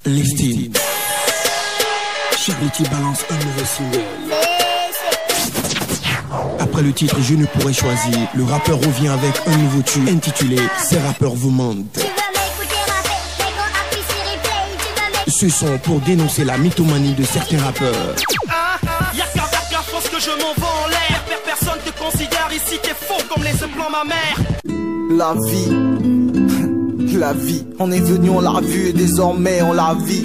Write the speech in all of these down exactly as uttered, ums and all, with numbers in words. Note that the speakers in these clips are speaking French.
Lestine. Charity balance un nouveau single. Après le titre Je ne pourrais choisir, le rappeur revient avec un nouveau tube intitulé Ces rappeurs vous mentent. Ce sont pour dénoncer la mythomanie de certains rappeurs. Ah, y'a qu'à faire la force que je m'envoie en l'air. Personne te considère ici, t'es faux comme les plans ma mère. La vie, la vie, on est venu, on l'a vu et désormais on la vit.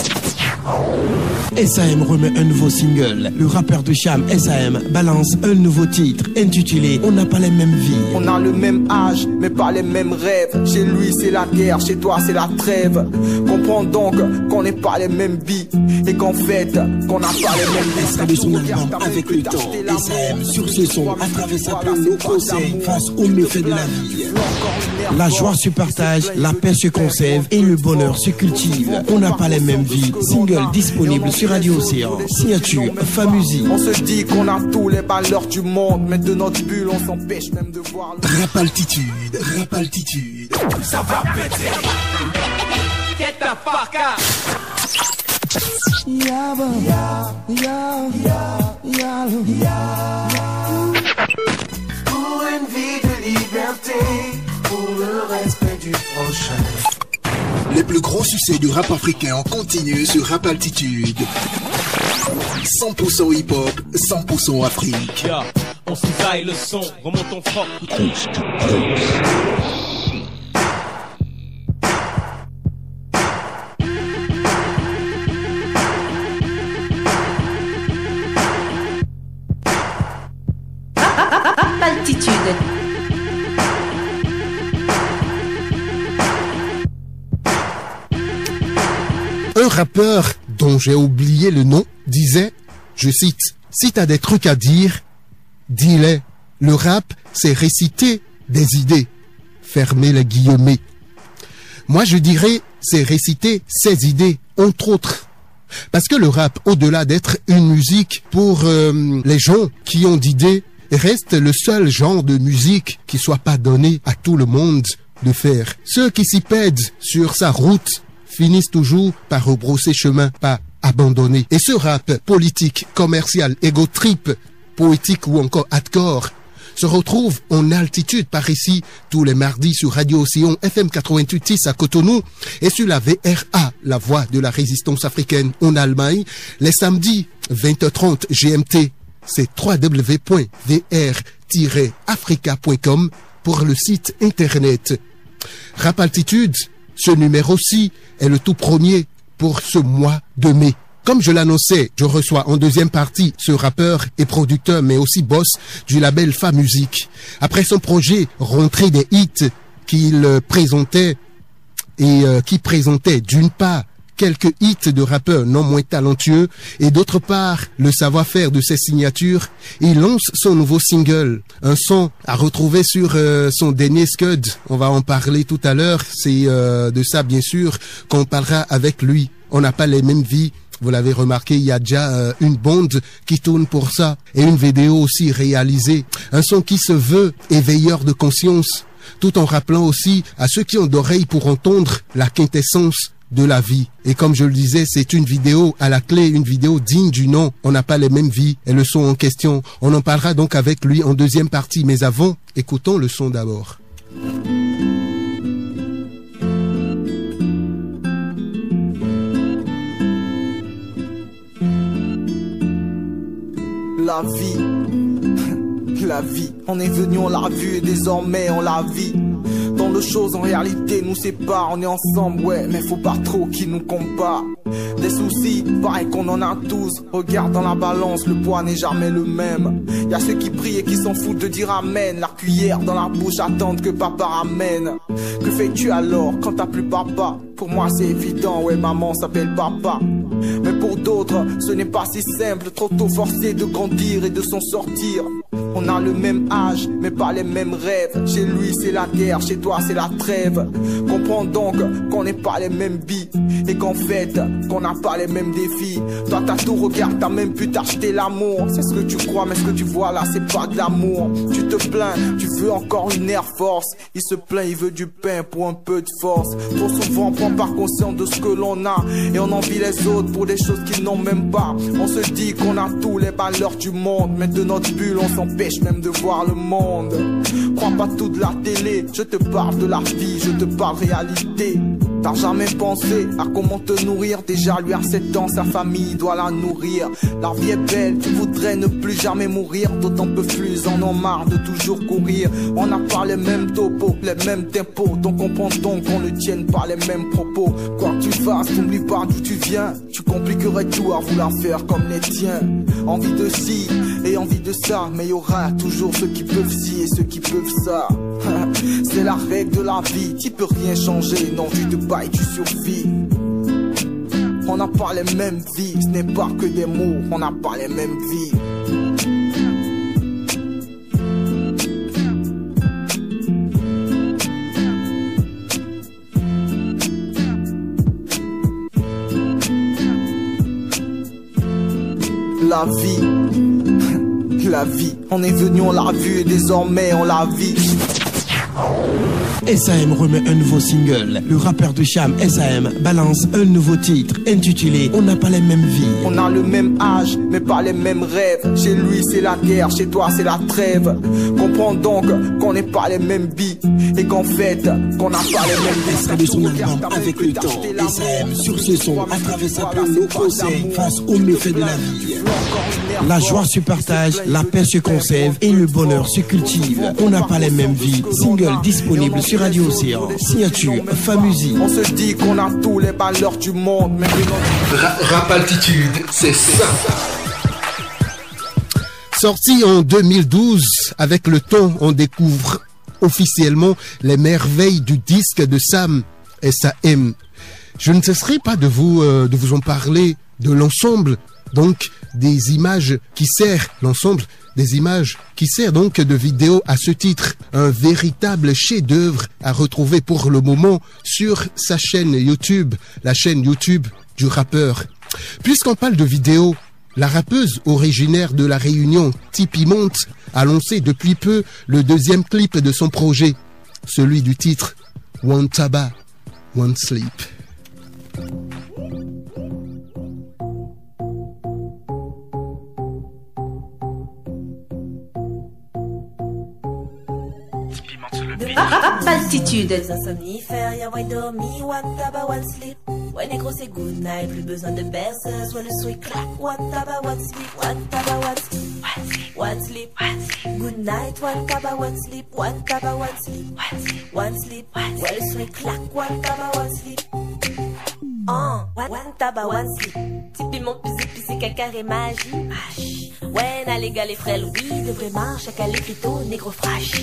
S A M remet un nouveau single. Le rappeur de Cham, S A M, balance un nouveau titre intitulé On n'a pas les mêmes vies. On a le même âge, mais pas les mêmes rêves. Chez lui c'est la guerre, chez toi c'est la trêve. Comprends donc qu'on n'est pas les mêmes vies et qu'en fait qu'on n'a pas les mêmes vies. Extrait de son album Avec le temps, S A M sur ce son à travers sa plume nos conseils face aux méfaits de la vie. La joie se partage, la paix se conserve et le bonheur se cultive. On n'a pas les mêmes vies. Single disponible sur Radio Océan. Signature Famusi. On se dit qu'on a tous les valeurs du monde, mais de notre bulle on s'empêche même de voir. Rap altitude, rap altitude. Ça va péter. Get the fuck out. Pour une vie de liberté, pour le respect du prochain. Les plus gros succès du rap africain en continu sur Rap Altitude. cent pour cent hip-hop, cent pour cent Afrique. Yeah, on cisaille le son, remontons fort. Altitude. Un rappeur dont j'ai oublié le nom disait, je cite, « Si t'as des trucs à dire, dis-les. Le rap, c'est réciter des idées. » Fermez les guillemets. Moi, je dirais, c'est réciter ses idées, entre autres. Parce que le rap, au-delà d'être une musique pour euh, les gens qui ont d'idées, reste le seul genre de musique qui soit pas donné à tout le monde de faire. Ceux qui s'y pèdent sur sa route finissent toujours par rebrousser chemin, pas abandonner. Et ce rap politique, commercial, égo trip, poétique ou encore hardcore se retrouve en altitude par ici tous les mardis sur Radio Océan F M quatre-vingt-huit virgule six à Cotonou et sur la V R A, la voix de la résistance africaine en Allemagne, les samedis vingt heures trente G M T. C'est w w w point v r tiret africa point com pour le site internet. Rap Altitude, ce numéro-ci est le tout premier pour ce mois de mai. Comme je l'annonçais, je reçois en deuxième partie ce rappeur et producteur mais aussi boss du label Famusique. Après son projet Rentrée des hits qu'il présentait et euh, qui présentait d'une part quelques hits de rappeurs non moins talentueux et d'autre part le savoir-faire de ses signatures, il lance son nouveau single, un son à retrouver sur euh, son dernier Scud. On va en parler tout à l'heure, c'est euh, de ça bien sûr qu'on parlera avec lui. On n'a pas les mêmes vies. Vous l'avez remarqué, il y a déjà euh, une bande qui tourne pour ça et une vidéo aussi réalisée. Un son qui se veut éveilleur de conscience, tout en rappelant aussi à ceux qui ont d'oreilles pour entendre la quintessence de la vie. Et comme je le disais, c'est une vidéo à la clé, une vidéo digne du nom. On n'a pas les mêmes vies et le son en question. On en parlera donc avec lui en deuxième partie. Mais avant, écoutons le son d'abord. La vie, la vie, on est venu, on l'a vu et désormais on la vit. Tant de choses en réalité nous séparent, on est ensemble, ouais, mais faut pas trop qu'ils nous comparent. Des soucis, pareil qu'on en a tous. Regarde dans la balance, le poids n'est jamais le même. Y'a ceux qui prient et qui s'en foutent de dire amen. La cuillère dans la bouche, attendent que papa ramène. Que fais-tu alors quand t'as plus papa? Pour moi c'est évident, ouais, maman s'appelle papa. Mais pour d'autres, ce n'est pas si simple. Trop tôt forcé de grandir et de s'en sortir. On a le même âge, mais pas les mêmes rêves. Chez lui c'est la guerre, chez toi c'est la trêve. Comprends Comprends donc qu'on n'est pas les mêmes vies et qu'en fait qu'on n'a pas les mêmes défis. Toi t'as tout, regarde, t'as même pu t'acheter l'amour. C'est ce que tu crois, mais ce que tu vois là c'est pas de l'amour. Tu te plains, tu veux encore une Air Force. Il se plaint, il veut du pain pour un peu de force. Trop souvent on prend pas conscience de ce que l'on a et on envie les autres pour des choses qu'ils n'ont même pas. On se dit qu'on a tous les valeurs du monde, mais de notre bulle on s'empêche même de voir le monde. Crois pas tout de la télé, je te parle de la vie, je te parle réalité. T'as jamais pensé à comment te nourrir? Déjà lui à sept ans, sa famille doit la nourrir. La vie est belle, tu voudrais ne plus jamais mourir. D'autant peu plus, en ont marre de toujours courir. On n'a pas les mêmes topos, les mêmes tempos. Donc comprends donc qu'on ne tienne pas les mêmes propos. Quoi que tu fasses, n'oublie pas d'où tu viens. Tu compliquerais tout à vouloir faire comme les tiens. Envie de ci et envie de ça, mais y aura toujours ceux qui peuvent ci et ceux qui peuvent ça. C'est la règle de la vie, tu peux rien changer. Non, tu te bats et tu survis. On n'a pas les mêmes vies, ce n'est pas que des mots. On n'a pas les mêmes vies. La vie, la vie, on est venu, on l'a vu et désormais on la vit. S A M remet un nouveau single. Le rappeur de Cham, S A M, balance un nouveau titre intitulé On n'a pas les mêmes vies. On a le même âge, mais pas les mêmes rêves. Chez lui c'est la guerre, chez toi c'est la trêve. Comprends donc qu'on n'est pas les mêmes vies et qu'en fait qu'on n'a pas les mêmes vies. Extrait de son album Avec le temps, S A M sur ce son à travers sa plume nos conseils face aux méfaits de la vie. La joie se partage, la paix se conserve et le bonheur se cultive. On n'a pas les mêmes vies. Single disponible sur Radio Océan. Signature Famusi. On se dit qu'on a tous les valeurs du monde, mais Ra Rap Altitude, c'est ça. Sorti en deux mille douze, avec le temps, on découvre officiellement les merveilles du disque de Sam, S A M. Je ne cesserai pas de vous, euh, de vous en parler de l'ensemble, donc des images qui servent, l'ensemble des images qui servent donc de vidéo à ce titre. Un véritable chef-d'œuvre à retrouver pour le moment sur sa chaîne YouTube, la chaîne YouTube du rappeur. Puisqu'on parle de vidéo, la rappeuse originaire de La Réunion, Tipeee Monte, a lancé depuis peu le deuxième clip de son projet, celui du titre One Taba, One Sleep. Rap Altitude. Un somnifère, y'a white dormi, one taba, one sleep. Ouais négro c'est good night, plus besoin de berceuse. Ouais le sweet clap, one taba, one sleep. One taba, one sleep, one sleep, one sleep. Good night, one taba, one sleep. One taba, one sleep, one sleep. Ouais le sweet clap, one taba, one sleep. Oh, one taba, one sleep. Tipeee mon plus épicé, caca et magie. Magie. Ouais, na les gars, les frères Louis, de vrai marche, à les plutôt, négro fraîche.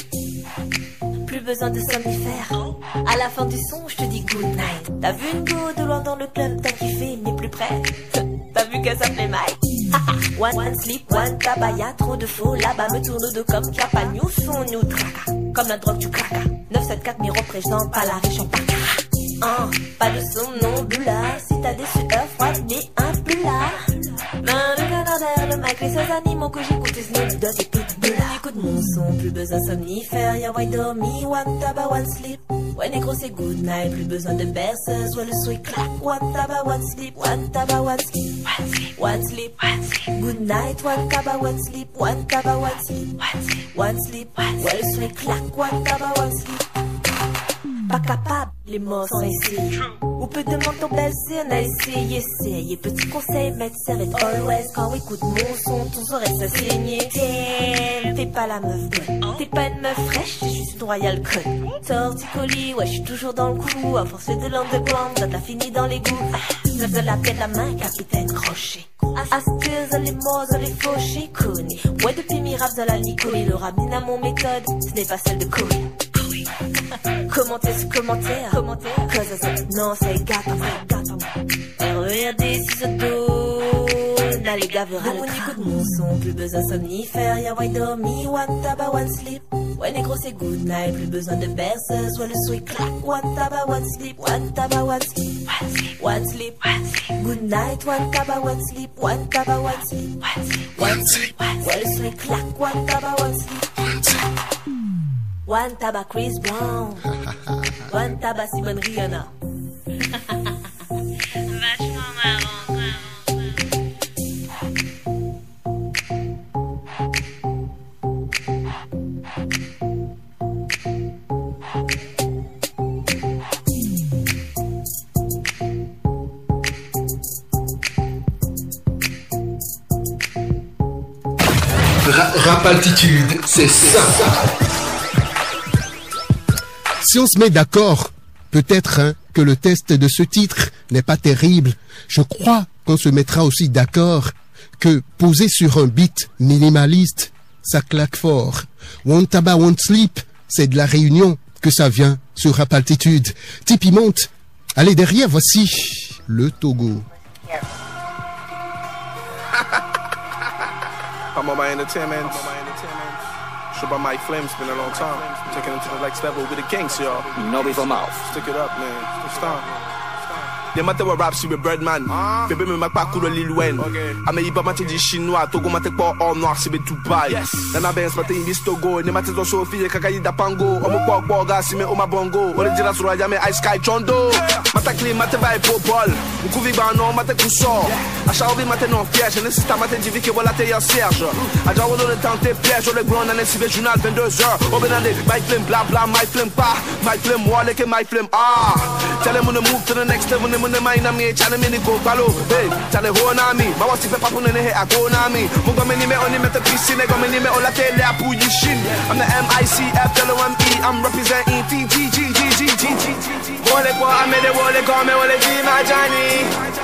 Plus besoin de somnifère. À la fin du son, je te dis good night. T'as vu une go de loin dans le club, t'as kiffé, mais plus près. T'as vu qu'elle s'appelait Mike. One, one sleep, one tabac, y'a trop de faux là-bas. Me tourne au dos comme Kappa, new son, new traca. Comme la drogue du craca. neuf sept quatre, miro présent, pas la riche en parc. Oh, pas de somnambula. Si t'as des sueurs froides, mais un peu là. Main de canadaire, le mic, les seuls animaux que j'écoute, Snoop Dogg et Pitbull. Écoute mon son, plus besoin somnifère. Y'a white dormi, one tabac, one sleep. Ouais négro c'est good night, plus besoin de berceuse. Ouais le sweet clap, one tabac, one sleep. One tabac, one sleep, one sleep, one sleep. Good night, one tabac, one sleep. One tabac, one sleep, one sleep. Ouais le sweet clap, one tabac, one sleep. Pas capable, les mots sont essayés. Ou peu demande ton baiser, on a essayé, essayé. Petit conseil, médecin et always. Quand écoute mon son, ton oreille ça saigne. T'es pas la meuf bonne, t'es pas une meuf fraîche, t'es juste une royale conne. Torticolis, ouais, j'suis toujours dans le coup. À force de l'underground, ça t'a fini dans les goûts. Lève de la pied de la main, capitaine crochet. Astuce, les mots, les fauchés, connais. Ouais, depuis Mirab dans la Nicole, le ramène à mon méthode, ce n'est pas celle de Corey. Commentez ce commentaire, commentaire. Cause ça, non, c'est gâteau, c'est gâteau. R E R D, si ça tourne, allez, gavera le écoute mon son, plus besoin somnifère. Y'a white dormi, one taba, one sleep. Ouais négro c'est good night, plus besoin de berceuse. Ouais le son il claque. One taba, one sleep, one taba, one sleep, one sleep, one sleep, one sleep. Good night, one taba, one sleep, one taba, one sleep, one sleep, one sleep. Ouais le son il claque. One taba, one sleep, one sleep. One taba Chris Brown, one taba Simone Rihanna. Vachement marrant, vraiment. Rap Altitude, c'est ça. Si on se met d'accord, peut-être hein, que le test de ce titre n'est pas terrible. Je crois qu'on se mettra aussi d'accord que poser sur un beat minimaliste, ça claque fort. One Taba, One Sleep, c'est de la Réunion que ça vient sur Rap Altitude. Tipeee monte. Allez, derrière, voici le Togo. I'm on my entertainment. Show by Mike Flames, been a long time. Taking it to the next level with the Kings, y'all. You know me from mouth. Stick it up, man. It's time. Y'a maté wa rap si we Birdman. Bébé me mak pa kou de Lil Wayne. Ame yi pa maté di chinois. Togo maté pa all noir si be Dubai. Nana Benz maté Invis Togo. Ne maté zo Sophie kaka yi da pango. Omo kwa kwa ga si me oma bongo. Ore jira sura ya me Ice Sky Chondo. Mata clean maté vai po ball. Mkuvi ba non maté kusor. Acha ouvi maté non piège. Ne sista maté divi ke wala te ya Serge. Aja wolo le temps te piège. Ole ground ane si be journal vingt-deux heures. Obenande my flame bla bla my flame pa. My flame wale ke my flame ah. Tell them to move to the next level. Mune mind me chane mini go balo hey chane ho na mi ma wasi pe papu ne he ago na mi mungo mini me oni meta pisi ne go mini me ola tele apu yishin I'm the M I C F L O M E I'm representing T G G G G G G wole kwa me de wole kwa me wole di ma jani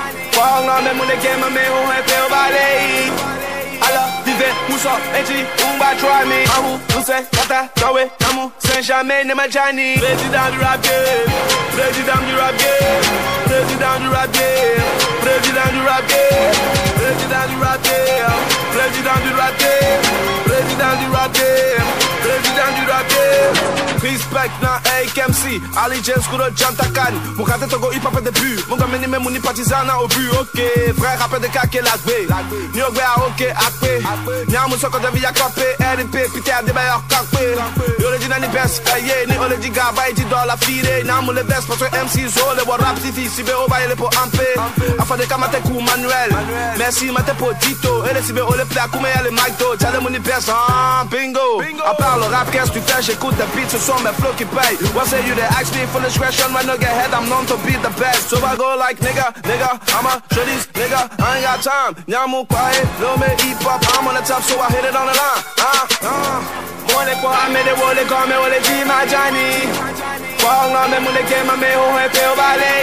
kwa nga me mune game me ho he pe obale ala vive muso eji umba try me ahu use kata tawe namu saint jamais ne ma jani president du rap game president du rap game president du rap game president du rap game president du rap game president du rap game president du rap game president du rap game respect na A K M C Ali James kudo jantakan mukate togo hip hop début mon gars meni meni partisan na au but OK frère rappeur de kake lagbe ni ogbe a OK akpe nyamu soko de via kopé R P Peter de bayor kakpe yo le dinani best aye ni ole diga bay di dollar fide namu le best parce que M C zo le rap T V si be o baye le po ampe afa de kamate ku manuel merci mate potito et le si be ole play ku me le mic do tell them ni best ah bingo à part le rap qu'est-ce que tu fais j'écoute des beats ce sont mes flows qui payent what say you they ask me for discretion when I get head I'm known to be the best so I go like nigga nigga I'm a shreddies nigga I ain't got time nyamu quiet no me hip hop I'm on the top so I hit it on the line ah ah wole kwa me de wole kwa me wole di ma jani kwa nga me mune ke ma me ho he pe obale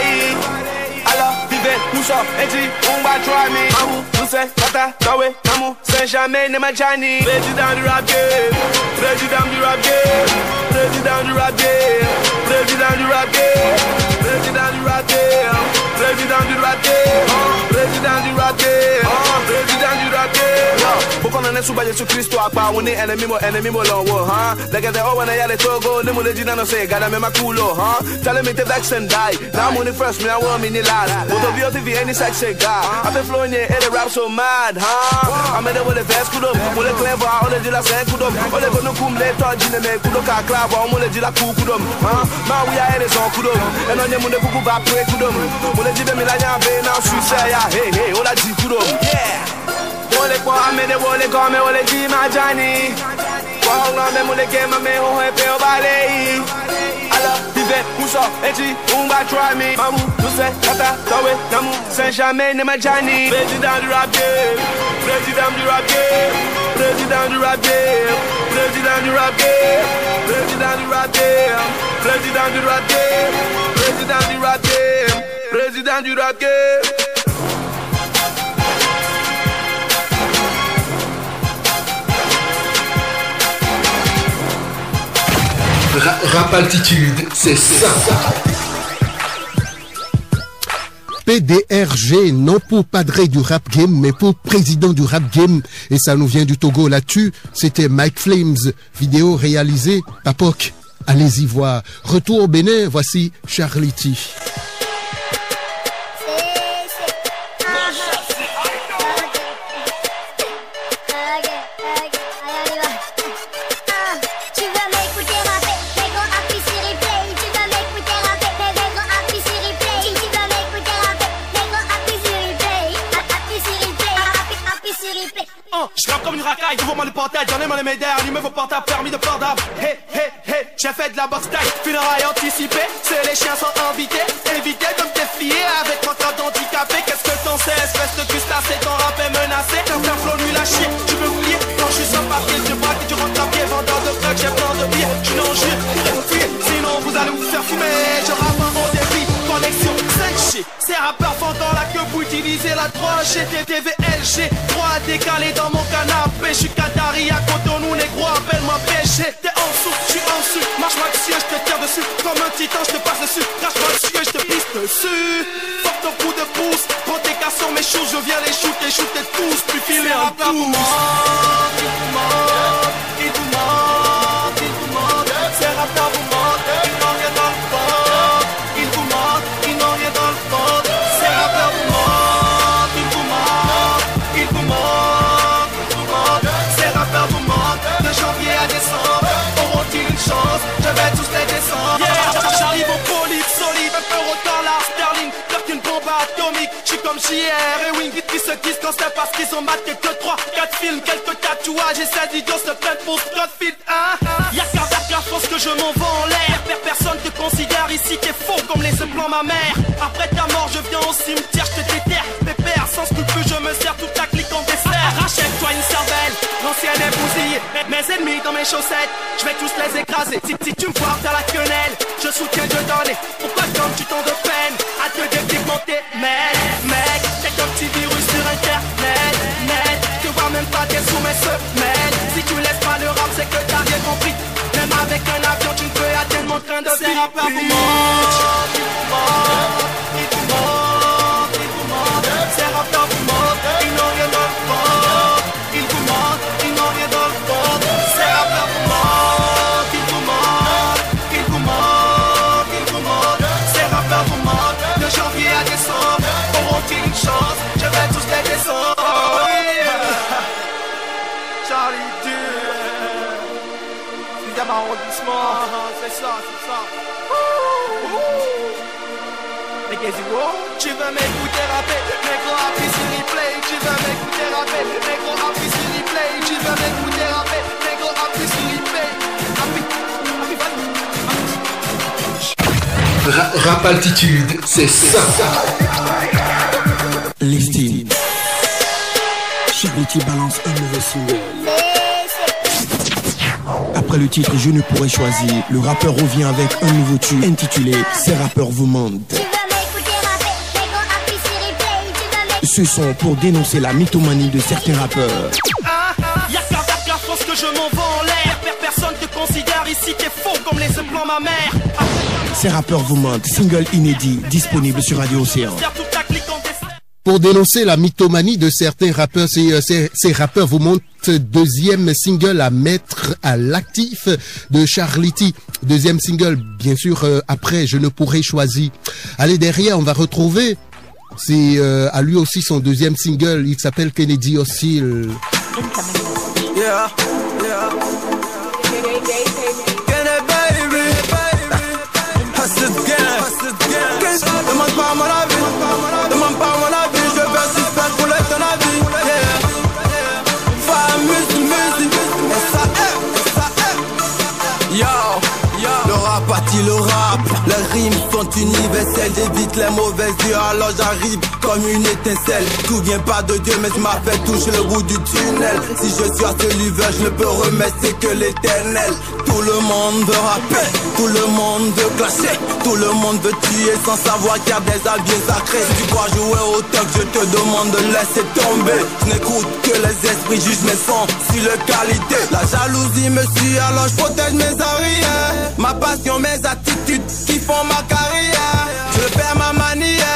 ala vive muso eji umba try me ahu use kata tawe namu saint jamais ne ma jani president du rap game president du rap game president du rap game president du rap game president du rap game president du rap game president du rap game president du rap game boko na nesu ba Yesu Kristo apa woni enemy mo enemy mo lonwo ha daga de o wana ya le togo ni mo le jina no say gada me makulo ha tell me to vex and die now money first me I want me ni last what of you T V any sex say God I been flowing here and the rap so mad ha I made it with the best kudo mo le clever all the jila say kudo all the no kum le to jine me kudo ka club mo le jila ku kudo ha ma we are is on kudo and on mo le kuku ba pray kudo mo le jibe mi la nya be na su say ya hey hey all the kudo yeah wole kwa me de wole kwa me wole di ma jani kwa nga me mule ke ma me ho he pe obale ala vive muso eji umba try me mamu use kata tawe namu saint jamais ne ma jani president du rap game president du rap game president du rap game president du rap game president du rap game president du rap game president du rap game president du rap game Rap Altitude, c'est ça. P D R G, non pour padré du rap game, mais pour président du rap game. Et ça nous vient du Togo là-dessus. C'était Mike Flames, vidéo réalisée par P O C. Allez-y voir. Retour au Bénin, voici Charlie T. Je rappe comme une racaille, ouvre-moi le portail, j'en ai mal les médailles, allumez vos portables, permis de port d'arbre. Hey, hey, hey, j'ai fait de la boxe taille, funérailles anticipées, c'est les chiens sont invités, évitez de me défier avec mon code handicapé. Qu'est-ce que t'en sais, espèce de crustacé, ton rap est menacé, t'as un flow nul à chier, tu veux oublier, quand je suis sans papier, je braque et tu rentres à pied, vendeur de trucs, j'ai plein de billets, je n'en jure, fuir, sinon vous allez vous faire fumer, je rappe un haut débit, connexion cinq G, ces rappeurs font dans la queue pour utiliser la trois G, T T V L G, trois décalé dans mon canapé, je suis Qatari à Cotonou, négro, appelle-moi péché. T'es en dessous, je suis en dessous, marche-moi dessus, je te tire dessus, comme un titan, je te passe dessus, crache-moi dessus et je te pisse dessus. Fuck ton coup de pouce, prends tes cas sur mes choses, je viens les shooter, shooter tous, puis filer en tous. Il vous manque, il vous manque, il vous manque, il vous manque, ces rappeurs vous manquent, ils n'ont rien dans le fond. Il vous manque, ils n'ont rien dans le fond, ces rappeurs vous manquent, il vous manque, il vous manque, il vous manque, ces rappeurs vous manquent, de janvier à décembre, auront-ils une chance, je vais tous les descendre. Yeah, j'arrive au polype solide, un euro dans la sterling, pire qu'une bombe atomique, je suis comme J R et Wing, qui se disent quand c'est parce qu'ils ont maté que trois, quatre films, quelques tatouages, et ces idiots se prennent pour Scottfield, hein. Y'a qu'avec la force que je m'en vais en l'air, personne te considère ici, t'es faux comme les plans ma mère. Après ta mort, je viens au cimetière, je te déterre, pépère, sans scrupule, je me sers toute la clique en dessert. Rachète-toi une cervelle, l'ancienne est bousillée, mes ennemis dans mes chaussettes, je vais tous les écraser. Si, si tu me vois t'as la quenelle, je soutiens Dieu donné. Pourquoi comme tu t'en de peine à te dépigmenter, mec, mec, t'es comme petit virus sur internet, net, tu vois même pas t'es sous mes semelles. Si tu laisses pas le rap, c'est que t'as rien compris. Même avec un avion, tu ne peux atteindre mon train de vie. Ces rappeurs vous manquent, ils vous manquent, ils vous manquent, ils vous manquent. Ces rappeurs vous manquent, ils n'ont rien dans le fond. Ils vous manquent, ils n'ont rien dans le fond. Ces rappeurs vous manquent, ils vous manquent, ils vous manquent, ils vous manquent. Ces rappeurs vous manquent, de janvier à décembre, auront-ils une chance, je vais tous les descendre. Charlie Dieu, sixième arrondissement, c'est ça, c'est ça. Mais qu'est-ce que tu veux m'écouter rapper, négro appuie sur replay. Tu veux m'écouter rapper, négro appuie sur replay. Tu veux m'écouter rapper, négro appuie sur replay. Appuie, appuie, Ra Rap Altitude, c'est ça. Listine. Charlie T balance un nouveau single. Après le titre Je ne pourrais choisir, le rappeur revient avec un nouveau tube intitulé Ces rappeurs vous mentent. Ce sont pour dénoncer la mythomanie de certains rappeurs. Ah, y'a qu'avec la force que je m'en vais en l'air. Personne te considère ici, t'es faux comme les plans ma mère. Ces rappeurs vous mentent, single inédit, disponible sur Radio Océan. Pour dénoncer la mythomanie de certains rappeurs, ces, ces, ces rappeurs vous montrent deuxième single à mettre à l'actif de Charlie T. Deuxième single, bien sûr, euh, après Je ne pourrais choisir. Allez, derrière, on va retrouver, c'est euh, à lui aussi son deuxième single, il s'appelle Kennedy Oscille. Yeah, yeah. Kennedy baby, hustle gang. Demande pas mon avis, demande pas mon avis. Bâti le rap, les rimes sont universelles, j'évite les mauvaises yeux, alors j'arrive comme une étincelle. Tout vient pas de Dieu, mais je m'a fait toucher le bout du tunnel. Si je suis à ce niveau, je ne peux remettre, c'est que l'éternel. Tout le monde veut rapper, tout le monde veut clasher, tout le monde veut tuer sans savoir qu'il y a des albiers sacrés. Si tu crois jouer au toc, je te demande de laisser tomber. Je n'écoute que les esprits, juge mes sons, si le qualité. La jalousie me suit, alors je protège mes arrières. Ma passion, mes attitudes qui font ma carrière. Je perds ma manière,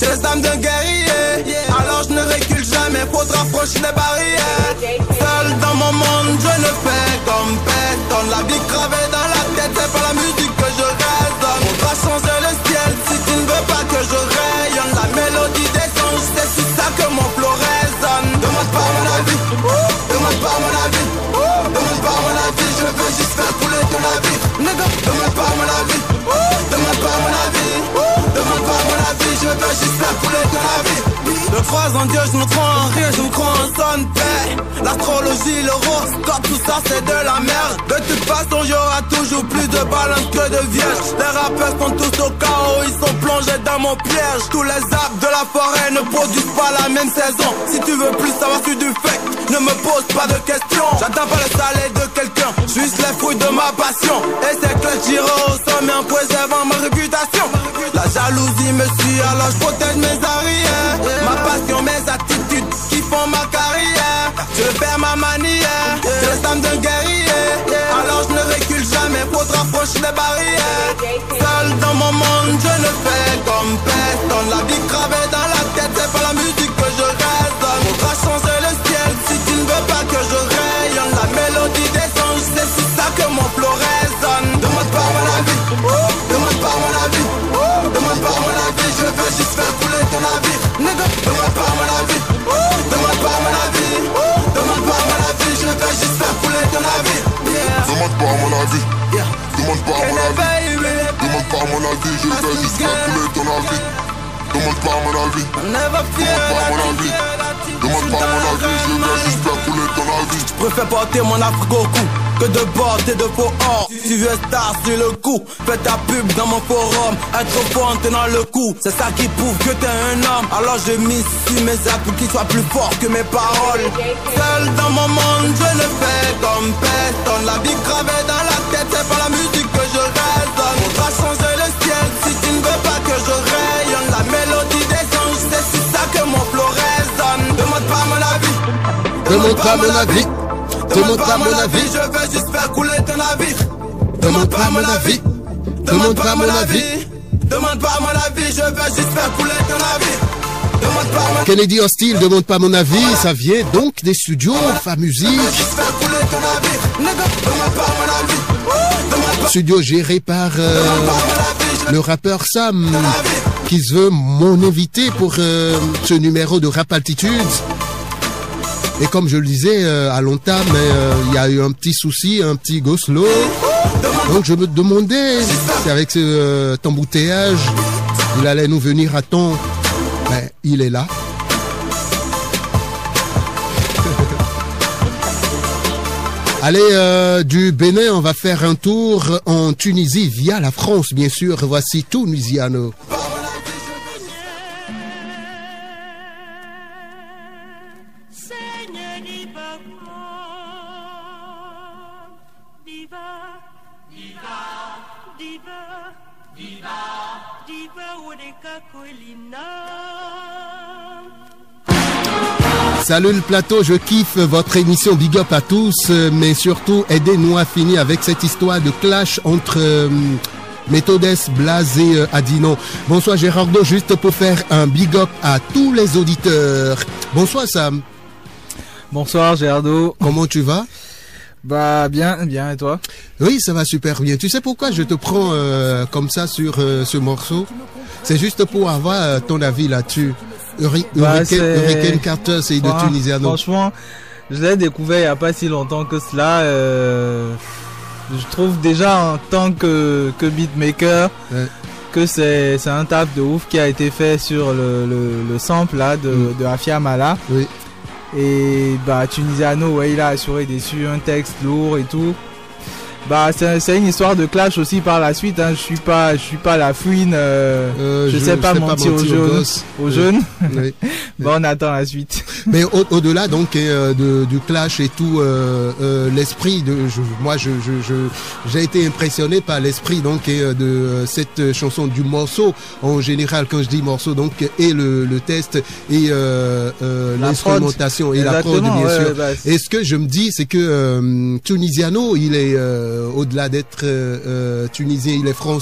J'ai les âmes d'un guerrier, alors je ne recule jamais, faudra franchir les barrières. Seul dans mon monde, je ne fais comme personne. La vie gravée dans la tête, c'est pas la musique que je raisonne. Faudra changer le ciel si tu ne veux pas que je rayonne. La mélodie des anges, c'est sur ça que mon flow résonne. Demande pas mon avis, demande pas mon avis, demande pas mon avis, je veux juste faire couler ton avis. Nigga, demande pas mon avis, demande pas mon avis, demande pas mon avis, je veux juste faire couler ton avis. Je crois en Dieu, je me crois en rien, je me crois en son paix. L'astrologie, l'horoscope, tout ça c'est de la merde. De toute façon, y'aura toujours plus de balance que de vierges. Les rappeurs sont tous au chaos, ils sont plongés dans mon piège. Tous les arbres de la forêt ne produisent pas la même saison. Si tu veux plus savoir sur du fake, ne me pose pas de questions. J'attends pas le salé de quelqu'un, juste les fruits de ma passion. Et c'est que j'irai au sommet en préservant ma réputation. La jalousie me suit, alors je protège mes arrières. Ma passion, mes attitudes qui font ma carrière. Je perds ma manière, j'ai les âmes d'un guerrier. Alors je ne recule jamais, faudra franchir les barrières. Seul dans mon monde, je ne fais comme personne. La vie gravée dans la tête, c'est pas la musique que je raisonne. Faudra changer le ciel si tu ne veux pas que je rayonne. La mélodie des anges, c'est sur ça que mon flow résonne. Demande pas mon avis, demande pas mon avis, demande pas mon avis, je veux juste faire couler ton avis. Nigga, demande pas mon avis, demande pas mon avis, demande pas mon avis, je veux juste faire couler ton avis. Demande pas mon avis, demande pas mon avis, demande pas mon avis, je veux juste faire couler ton avis. Demande pas mon avis, demande pas mon avis, demande pas mon avis, je veux juste faire couler ton avis. Je préfère porter mon Afrique au cou que de porter de faux or. Si tu veux star sur le coup, fais ta pub dans mon forum. Être fort en tenant le coup, c'est ça qui prouve que t'es un homme. Alors je mise sur mes actes pour qu'ils soient plus forts que mes paroles. Seul dans mon monde, je ne fais comme personne. La vie gravée dans la tête, c'est pas la musique que je raisonne. Faudra changer le ciel si tu ne veux pas que je rayonne. La mélodie des anges, c'est sur ça que mon flow résonne. Demande pas mon avis, demande pas mon avis, demande pas mon avis, je veux juste faire couler ton avis. Demande pas mon avis, demande pas mon avis, demande pas mon avis, je veux juste faire couler ton avis. Demande pas mon avis. Kennedy Hostile, demande pas mon avis, ça vient donc des studios Fa Musique. Studio géré par euh, le rappeur Sam, qui se veut mon invité pour euh, ce numéro de Rap Altitude. Et comme je le disais euh, à longtemps, mais il euh, y a eu un petit souci, un petit go slow. Donc je me demandais si avec ce euh, embouteillage, il allait nous venir à temps. Ben, il est là. Allez, euh, du Bénin, on va faire un tour en Tunisie via la France, bien sûr. Voici Tunisiano. Salut le plateau, je kiffe votre émission, big up à tous, mais surtout aidez-nous à finir avec cette histoire de clash entre euh, Methodes, Blaze et euh, Adinon. Bonsoir Gérardo, juste pour faire un big up à tous les auditeurs. Bonsoir Sam. Bonsoir Gérardo. Comment tu vas? Bah bien, bien, et toi? Oui, ça va super bien. Tu sais pourquoi je te prends euh, comme ça sur euh, ce morceau? C'est juste pour avoir euh, ton avis là-dessus. Hurricane bah, Carter, c'est de Tunisiano. Franchement, je l'ai découvert il n'y a pas si longtemps que cela. Euh, je trouve déjà en tant que, que beatmaker ouais. que c'est un taf de ouf qui a été fait sur le, le, le sample là, de, mm. de Afia Mala. Oui. Et bah Tunisiano, ouais, il a assuré dessus un texte lourd et tout. Bah c'est une histoire de clash aussi par la suite, hein. Je suis pas je suis pas la fouine, euh, euh, je, je sais pas mentir aux jeunes, aux jeunes. Oui. Bah on attend la suite. Mais au-delà au donc euh, de, du clash et tout, euh, euh, l'esprit de je, moi je je je j'ai été impressionné par l'esprit donc et, euh, de euh, cette chanson, du morceau en général. Quand je dis morceau donc et le le test et euh, euh, l'instrumentation et la prod bien ouais, sûr. Bah, et ce que je me dis c'est que euh, Tunisiano il est euh, au-delà d'être euh, euh, tunisien, il est français.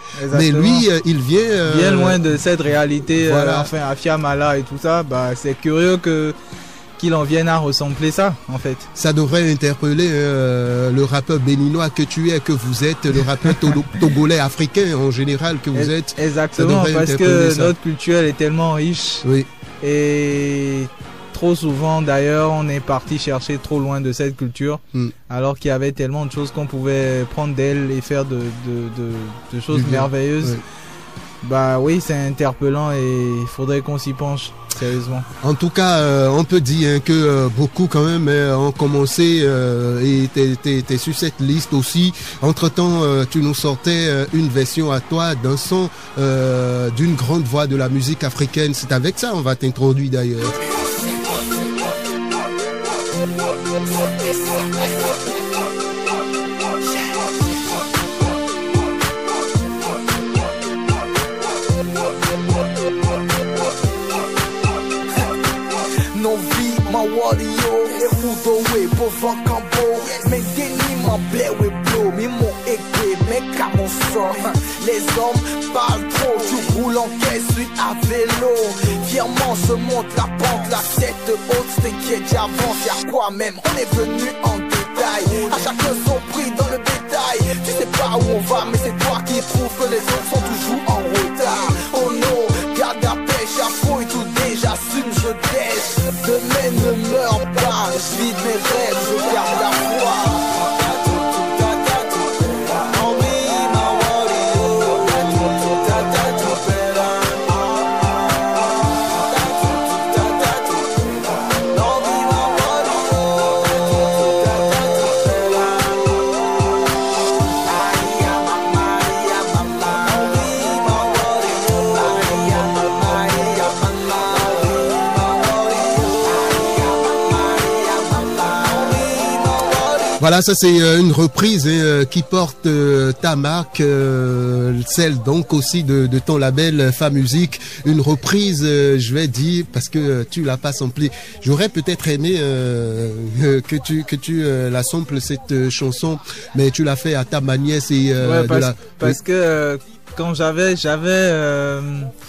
Exactement. Mais lui, euh, il vient... Euh, bien loin de cette réalité, voilà. euh, enfin, Afiamala et tout ça, bah, c'est curieux que qu'il en vienne à ressembler ça, en fait. Ça devrait interpeller euh, le rappeur béninois que tu es, que vous êtes, le rappeur togolais, africain en général que vous êtes. Exactement, parce que ça. Notre culture elle est tellement riche. Oui. Et trop souvent, d'ailleurs, on est parti chercher trop loin de cette culture, mm. alors qu'il y avait tellement de choses qu'on pouvait prendre d'elle et faire de, de, de, de choses merveilleuses. Oui. Bah oui, c'est interpellant et il faudrait qu'on s'y penche. Sérieusement. En tout cas, euh, on peut dire hein, que euh, beaucoup quand même euh, ont commencé euh, et t'es, t'es sur cette liste aussi. Entre-temps, euh, tu nous sortais euh, une version à toi d'un son euh, d'une grande voix de la musique africaine. C'est avec ça on va t'introduire d'ailleurs. Warrior, et Rudoé, pauvre campo, mais déni mon blé et bleu, mais mon équé, mais qu'à mon sort. Les hommes parlent trop, tu roules en caisse, suite à vélo. Fièrement se monte la pente, la tête haute, t'inquiète, j'avance, y'a quoi même, on est venu en détail. À chacun son prix dans le détail. Tu sais pas où on va, mais c'est toi qui trouves que les autres sont toujours en retard. Oh non, garde la pêche, à fouille tout déjà, assume, je teste. Demain ne meurs pas, je vis mes rêves, je garde la foi. Voilà, ça c'est euh, une reprise euh, qui porte euh, ta marque, euh, celle donc aussi de, de ton label Fa Musique. Une reprise, euh, je vais dire, parce que euh, tu l'as pas samplé. J'aurais peut-être aimé euh, euh, que tu que tu euh, la samples cette euh, chanson, mais tu l'as fait à ta manière. C'est euh, ouais, parce, de la... parce que euh, quand j'avais j'avais euh,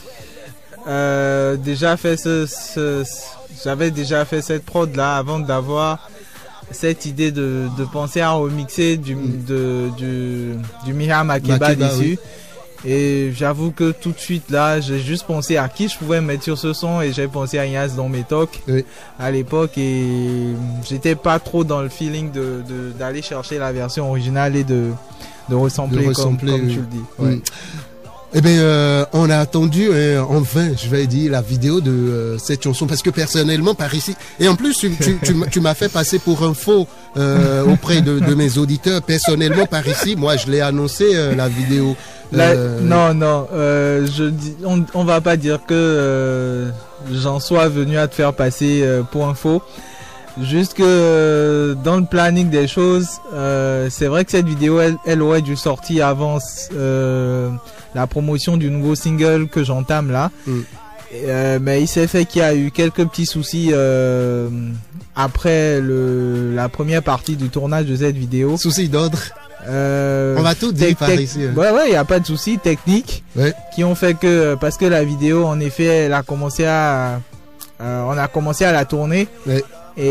euh, déjà fait ce, ce, ce j'avais déjà fait cette prod là avant d'avoir cette idée de, de penser à remixer du, mm. de, du, du Miriam Makeba dessus. Oui. Et j'avoue que tout de suite là, j'ai juste pensé à qui je pouvais mettre sur ce son et j'ai pensé à Ignace dans mes talks oui. à l'époque et j'étais pas trop dans le feeling de, de, d'aller chercher la version originale et de, de ressembler, de ressembler comme, comme oui. tu le dis. Ouais. Mm. Eh bien, euh, on a attendu euh, en vain, je vais dire, la vidéo de euh, cette chanson parce que personnellement, par ici, et en plus, tu, tu, tu, tu m'as fait passer pour un faux euh, auprès de, de mes auditeurs. Personnellement, par ici, moi, je l'ai annoncé euh, la vidéo. La, euh, non, non, euh, je dis, on, on va pas dire que euh, j'en sois venu à te faire passer euh, pour un faux. Juste que euh, dans le planning des choses, euh, c'est vrai que cette vidéo, elle, elle aurait dû sortir avant euh, la promotion du nouveau single que j'entame là. Mm. Euh, mais il s'est fait qu'il y a eu quelques petits soucis euh, après le, la première partie du tournage de cette vidéo. Soucis d'ordre. Euh, On va tout dire par ici. Hein. Ouais, ouais, il n'y a pas de soucis techniques ouais. qui ont fait que, parce que la vidéo, en effet, elle a commencé à, euh, on a commencé à la tourner. Ouais.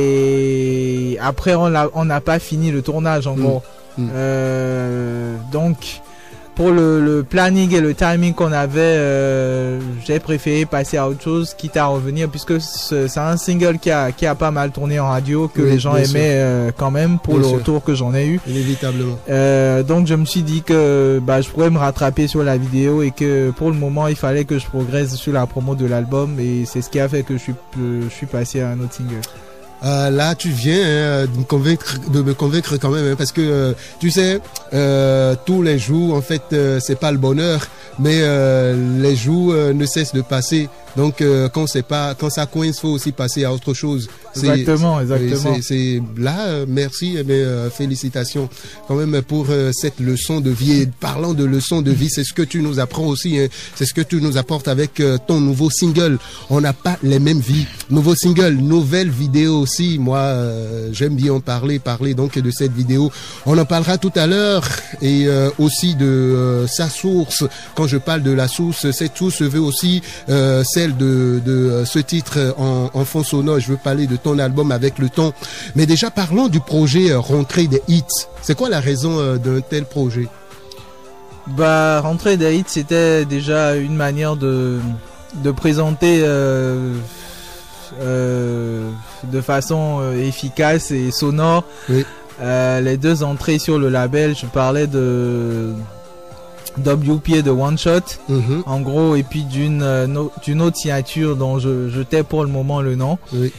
Et après on n'a on n'a pas fini le tournage en mmh. gros. Mmh. Euh, donc pour le, le planning et le timing qu'on avait, euh, j'ai préféré passer à autre chose, quitte à revenir, puisque c'est un single qui a, qui a pas mal tourné en radio, que oui, les gens aimaient euh, quand même, pour bien le sûr. Retour que j'en ai eu. Inévitablement. Euh, donc je me suis dit que bah, je pourrais me rattraper sur la vidéo et que pour le moment il fallait que je progresse sur la promo de l'album, et c'est ce qui a fait que je suis, je suis passé à un autre single. Euh, là, tu viens hein, de me convaincre, de me convaincre quand même, hein, parce que euh, tu sais, euh, tous les jours, en fait, euh, c'est pas le bonheur, mais euh, les jours euh, ne cessent de passer. Donc euh, quand c'est pas, quand ça coince, faut aussi passer à autre chose. Exactement, exactement. C'est là, euh, merci, mais euh, félicitations quand même pour euh, cette leçon de vie. Et parlant de leçon de vie, c'est ce que tu nous apprends aussi, hein, c'est ce que tu nous apportes avec euh, ton nouveau single. On n'a pas les mêmes vies. Nouveau single, nouvelle vidéo aussi. Moi, euh, j'aime bien en parler, parler donc de cette vidéo. On en parlera tout à l'heure et euh, aussi de euh, sa source. Quand je parle de la source, cette source veut aussi euh, celle de, de euh, ce titre en, en fond sonore. Je veux parler de ton album Avec le temps. Mais déjà, parlons du projet euh, Rentrée des hits. C'est quoi la raison euh, d'un tel projet? Bah, Rentrée des hits, c'était déjà une manière de, de présenter euh, euh, de façon euh, efficace et sonore oui. euh, les deux entrées sur le label. Je parlais de W P A de One Shot, mm-hmm. en gros, et puis d'une euh, no, d'une autre signature dont je, je tais pour le moment le nom. Oui.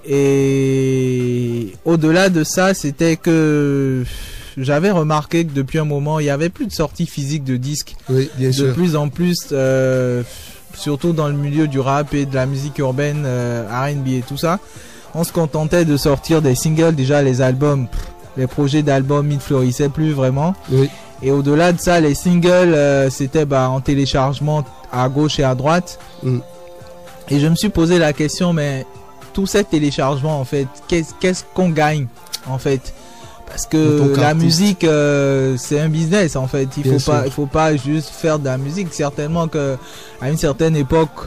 Et au-delà de ça, c'était que j'avais remarqué que depuis un moment, il y avait plus de sorties physiques de disques. Oui, bien de sûr. plus en plus, euh, surtout dans le milieu du rap et de la musique urbaine, euh, R and B et tout ça, on se contentait de sortir des singles. Déjà, les albums, les projets d'albums, ils ne fleurissaient plus vraiment. Oui. Et au-delà de ça, les singles, euh, c'était bah, en téléchargement à gauche et à droite. Mm. Et je me suis posé la question, mais tout ces téléchargements, en fait, qu'est-ce qu'est-ce qu'on gagne, en fait? Parce que la musique, euh, c'est un business, en fait. Il faut pas, il faut pas juste faire de la musique. Certainement que à une certaine époque,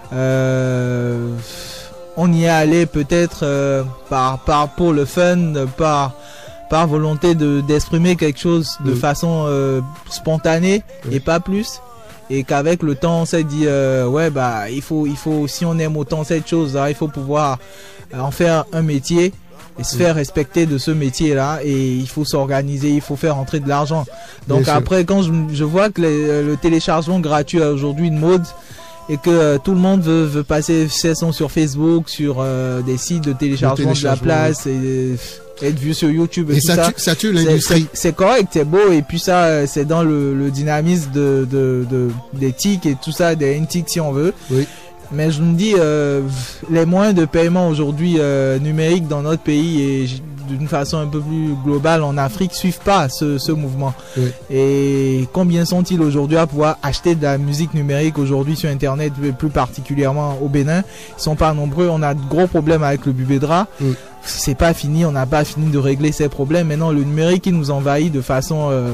euh, on y est allé peut-être euh, par, par pour le fun, par par volonté de d'exprimer quelque chose de oui. façon euh, spontanée oui. et pas plus. Et qu'avec le temps on s'est dit euh, ouais bah il faut il faut si on aime autant cette chose là, il faut pouvoir en faire un métier et se oui. faire respecter de ce métier là, et il faut s'organiser, il faut faire entrer de l'argent. Donc bien après sûr. Quand je, je vois que les, le téléchargement gratuit est aujourd'hui une mode et que euh, tout le monde veut, veut passer ses sons sur Facebook, sur euh, des sites de téléchargement, de la place oui. et être vu sur YouTube et, et tout ça, ça. Tue, ça tue l'industrie. C'est correct, c'est beau, et puis ça, c'est dans le, le dynamisme de, de, de, des tics et tout ça, des tics si on veut. Oui. Mais je me dis, euh, les moyens de paiement aujourd'hui euh, numériques dans notre pays et d'une façon un peu plus globale en Afrique suivent pas ce, ce mouvement. Oui. Et combien sont-ils aujourd'hui à pouvoir acheter de la musique numérique aujourd'hui sur Internet, plus particulièrement au Bénin? Ils sont pas nombreux. On a de gros problèmes avec le Bubedra. Oui. C'est pas fini, on n'a pas fini de régler ces problèmes. Maintenant, le numérique, il nous envahit de façon euh,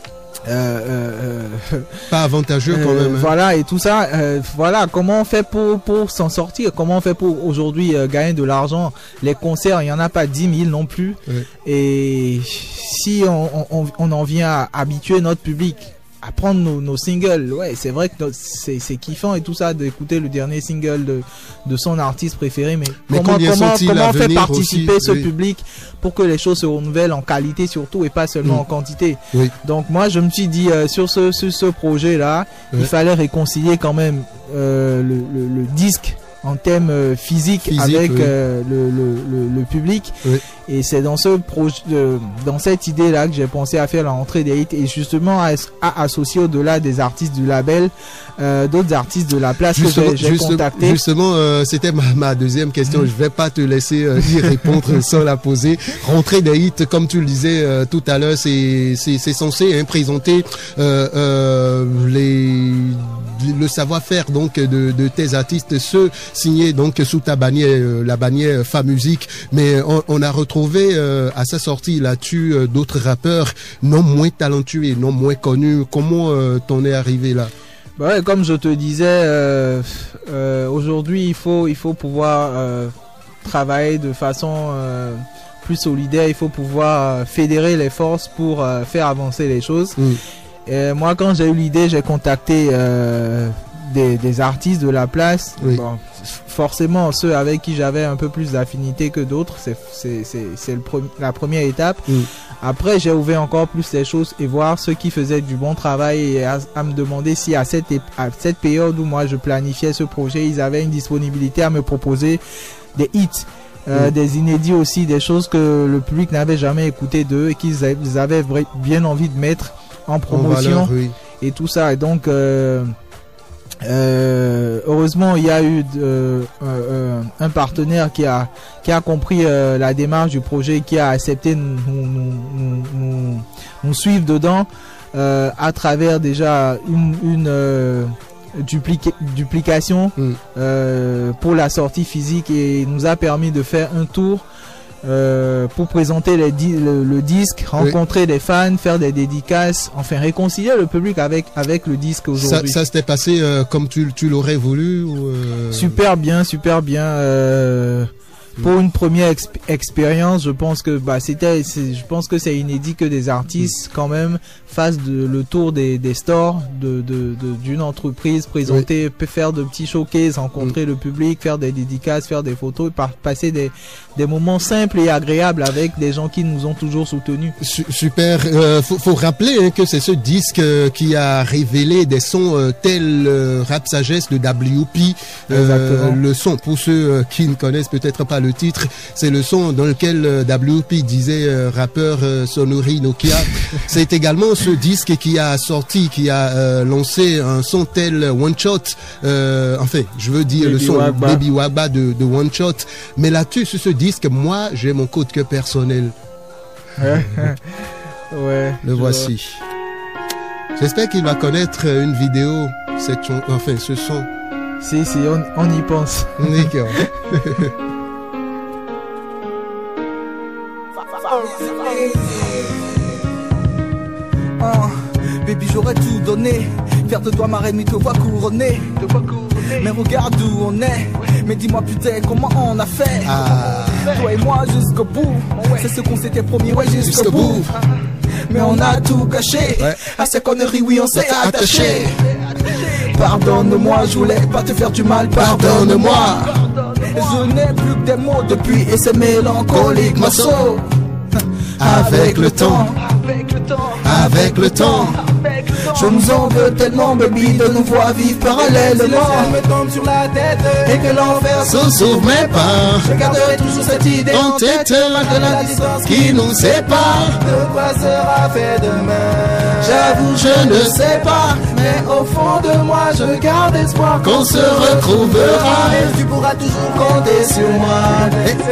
euh, euh, pas avantageux quand euh, même. Hein. Voilà, et tout ça. Euh, voilà, comment on fait pour pour s'en sortir? Comment on fait pour aujourd'hui euh, gagner de l'argent? Les concerts, il y en a pas dix mille non plus. Oui. Et si on, on on en vient à habituer notre public à prendre nos, nos singles, ouais, c'est vrai que c'est c'est kiffant et tout ça d'écouter le dernier single de de son artiste préféré, mais, mais comment comment comment on fait participer aussi, ce oui. public pour que les choses se renouvellent en qualité surtout et pas seulement mmh. en quantité. Oui. Donc moi je me suis dit euh, sur ce sur ce projet là, oui. il fallait réconcilier quand même euh, le, le le disque en thème euh, physique, physique avec oui. euh, le, le, le, le public. Oui. Et c'est dans ce projet, euh, dans cette idée là que j'ai pensé à faire la rentrée des hits et justement à, à associer au-delà des artistes du label euh, d'autres artistes de la place justement, que j'ai contactés. Justement, euh, c'était ma, ma deuxième question. Mmh. Je vais pas te laisser euh, y répondre sans la poser. Rentrée des hits, comme tu le disais euh, tout à l'heure, c'est c'est c'est censé hein, présenter euh, euh, les le savoir-faire donc de, de tes artistes, ceux signés donc sous ta bannière, euh, la bannière Famusique, mais on, on a retrouvé euh, à sa sortie là-dessus euh, d'autres rappeurs non moins talentueux et non moins connus. Comment euh, t'en es arrivé là? Bah ouais, comme je te disais, euh, euh, aujourd'hui il faut il faut pouvoir euh, travailler de façon euh, plus solidaire. Il faut pouvoir euh, fédérer les forces pour euh, faire avancer les choses. Mm. Et moi, quand j'ai eu l'idée, j'ai contacté euh, des, des artistes de la place. Oui. Bon, forcément, ceux avec qui j'avais un peu plus d'affinité que d'autres, c'est c'est c'est c'est le pre- la première étape. Oui. Après, j'ai ouvert encore plus les choses et voir ceux qui faisaient du bon travail et à, à me demander si à cette à cette période où moi je planifiais ce projet, ils avaient une disponibilité à me proposer des hits. Euh, mmh. Des inédits aussi, des choses que le public n'avait jamais écouté d'eux et qu'ils avaient bien envie de mettre en promotion en valeur, oui. et tout ça. Et donc, euh, Euh, heureusement, il y a eu euh, euh, un partenaire qui a qui a compris euh, la démarche du projet, qui a accepté nous nous, nous, nous, nous suivre dedans euh, à travers déjà une, une euh, duplica duplication mm. euh, pour la sortie physique, et nous a permis de faire un tour. Euh, pour présenter les di le, le disque, rencontrer oui. des fans, faire des dédicaces, enfin réconcilier le public avec avec le disque aujourd'hui. Ça, ça s'était passé euh, comme tu, tu l'aurais voulu ou euh... Super bien, super bien. Euh, pour une première exp expérience, je pense que bah c'était, je pense que c'est inédit que des artistes quand même fassent de, le tour des, des stores de de d'une entreprise, présenter, oui. faire de petits showcases, rencontrer mm. le public, faire des dédicaces, faire des photos, par, passer des des moments simples et agréables avec des gens qui nous ont toujours soutenus. Super. Euh, faut, faut rappeler hein, que c'est ce disque euh, qui a révélé des sons euh, tels euh, Rap Sagesse de W P. Euh, le son, pour ceux euh, qui ne connaissent peut-être pas le titre, c'est le son dans lequel euh, W P disait euh, rappeur euh, sonnerie Nokia. C'est également ce disque qui a sorti, qui a euh, lancé un son tel One Shot. Euh, enfin, je veux dire Baby le son Wagba. Baby Wagba de, de One Shot. Mais là-dessus, sur ce disque, moi, j'ai mon coup de cœur personnel. Ouais. Le voici. J'espère qu'il va connaître une vidéo, cette enfin, ce son. Si, si, on, on y pense. D'accord. Oh, baby, j'aurais tout donné. Faire de toi ma reine, mais te vois couronner. Mais regarde où on est. Mais dis-moi putain, comment on a fait? Ah. Toi et moi jusqu'au bout. C'est ce qu'on s'était promis, ouais, jusqu'au jusqu'au bout. bout. Mais on a tout caché. Ouais. À ces conneries, oui, on s'est attaché. Pardonne-moi, je voulais pas te faire du mal. Pardonne-moi. Je n'ai plus que des mots depuis et c'est mélancolique, ma soul. Avec le temps, avec le temps, je nous en veux tellement, baby, de nous voir vivre parallèlement. Si me tombe sur la tête et que l'enfer se sauve mes pas, je garderai toujours cette idée en tête, malgré la distance qui nous sépare. De quoi sera fait demain? J'avoue, je ne sais pas, mais au fond de moi, je garde espoir qu'on se retrouvera. Et tu pourras toujours compter sur moi.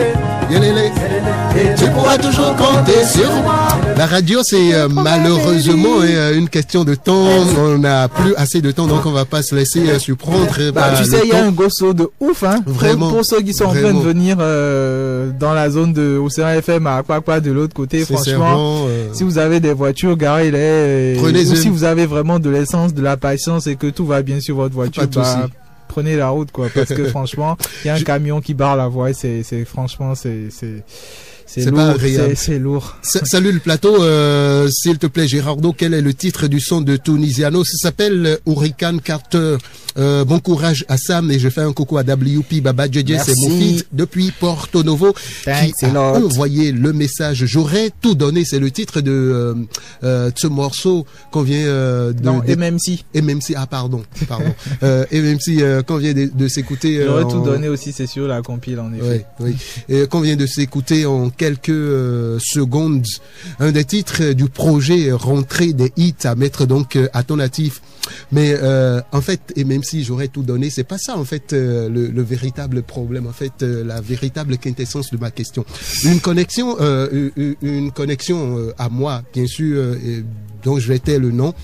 Et tu pourras toujours compter sur moi. La radio, c'est euh, malheureusement euh, une question de temps. On n'a plus assez de temps, donc on va pas se laisser euh, surprendre. Bah, tu sais, il y a un gosso de ouf, hein. Vraiment. Pour, pour ceux qui sont vraiment. en train de venir euh, dans la zone de Océan F M à quoi quoi de l'autre côté, franchement, euh... si vous avez des voitures garées là, ou si vous avez vraiment de l'essence, de la patience et que tout va bien sur votre voiture, bah, prenez la route, quoi, parce que franchement, il y a un Je... camion qui barre la voie, c'est, c'est, franchement, c'est, c'est, c'est lourd, c'est, c'est lourd. Salut le plateau, euh, s'il te plaît, Gérardo, quel est le titre du son de Tunisiano? Ça s'appelle Hurricane Carter. Euh, bon courage à Sam, et je fais un coucou à W P Baba J J, c'est mon fils depuis Porto Novo Thanks qui a lot. envoyé le message. J'aurais tout donné, c'est le titre de, euh, euh, de ce morceau qu'on vient euh, de... Non, de, M M C. M M C, ah pardon, pardon. euh, M M C euh, qu'on vient de, de s'écouter. Euh, J'aurais en... tout donné aussi, c'est sûr, la compile en effet. Oui, oui. Et qu'on vient de s'écouter en quelques euh, secondes. Un des titres du projet Rentrer des hits à mettre donc euh, à ton natif. Mais euh, en fait, et même si j'aurais tout donné, c'est pas ça en fait euh, le, le véritable problème, en fait euh, la véritable quintessence de ma question. Une connexion, euh, une, une connexion euh, à moi, bien sûr, euh, et, dont je vais taire le nom,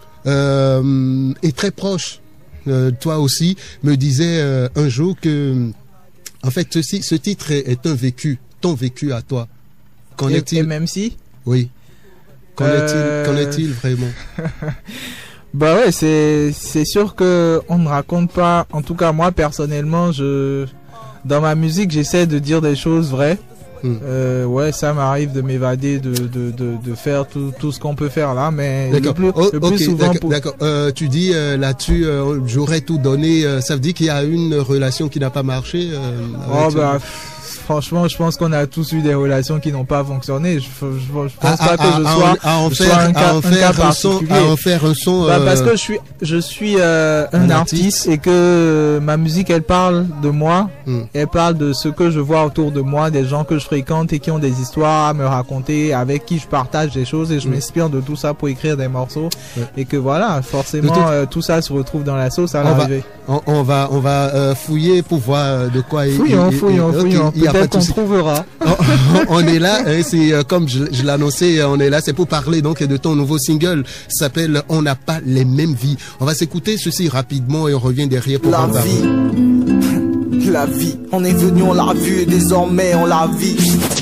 euh, est très proche. Euh, toi aussi, me disait euh, un jour que, en fait, ceci, ce titre est, est un vécu, ton vécu à toi. Qu'en est-il? Et même si? Oui. Qu'en euh... est-il, qu'en est-il vraiment? Bah ouais, c'est c'est sûr que on ne raconte pas. En tout cas, moi personnellement, je dans ma musique, j'essaie de dire des choses vraies. Hmm. Euh, ouais, ça m'arrive de m'évader, de de de de faire tout tout ce qu'on peut faire là, mais le plus, oh, le plus okay, souvent. D'accord. Pour... Euh, tu dis euh, là-dessus, euh, j'aurais tout donné. Euh, ça veut dire qu'il y a une relation qui n'a pas marché. Euh, oh bah. franchement, je pense qu'on a tous eu des relations qui n'ont pas fonctionné. Je, je, je pense à, pas à, que je à, sois, à en je faire, sois un cas, à en un faire cas un son, particulier. à en faire un son. Bah, euh, parce que je suis, je suis euh, un, un artiste, artiste et que ma musique, elle parle de moi. Mm. Elle parle de ce que je vois autour de moi, des gens que je fréquente et qui ont des histoires à me raconter, avec qui je partage des choses et je mm. m'inspire de tout ça pour écrire des morceaux. Mm. Et que voilà, forcément, tout, euh, tout ça se retrouve dans la sauce à l'arrivée. On, on va, on va euh, fouiller pour voir de quoi il fouillons, il, fouillons, il, fouillons. Okay, peut-être qu'on trouvera. on, on est là, hein, c'est euh, comme je, je l'annonçais, on est là, c'est pour parler donc de ton nouveau single, s'appelle On n'a pas les mêmes vies. On va s'écouter ceci rapidement et on revient derrière pour la vie. La vie, on est venu, on l'a vu et désormais on la vit.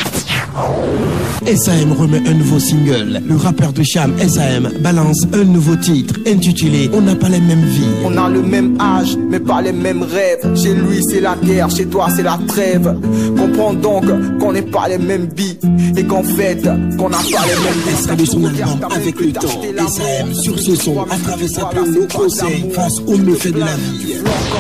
S A M remet un nouveau single. Le rappeur de Cham, S A M, balance un nouveau titre intitulé On n'a pas les mêmes vies. On a le même âge, mais pas les mêmes rêves. Chez lui c'est la guerre, chez toi c'est la trêve. Comprends donc qu'on n'est pas les mêmes vies et qu'en fait qu'on n'a pas les mêmes vies. Extrait de son album Avec le temps. S A M sur ce son, à travers sa plume, nos conseils face aux méfaits de la vie.